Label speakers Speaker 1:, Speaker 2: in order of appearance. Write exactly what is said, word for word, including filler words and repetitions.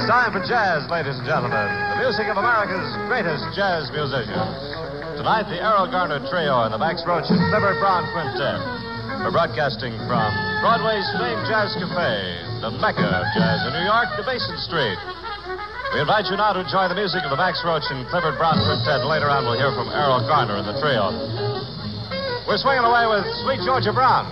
Speaker 1: It's time for jazz, ladies and gentlemen. The music of America's greatest jazz musicians. Tonight, the Errol Garner Trio and the Max Roach and Clifford Brown Quintet. We're broadcasting from Broadway's famed jazz cafe, the Mecca of jazz in New York, the Basin Street. We invite you now to enjoy the music of the Max Roach and Clifford Brown Quintet. Later on, we'll hear from Errol Garner and the trio. We're swinging away with Sweet Georgia Brown.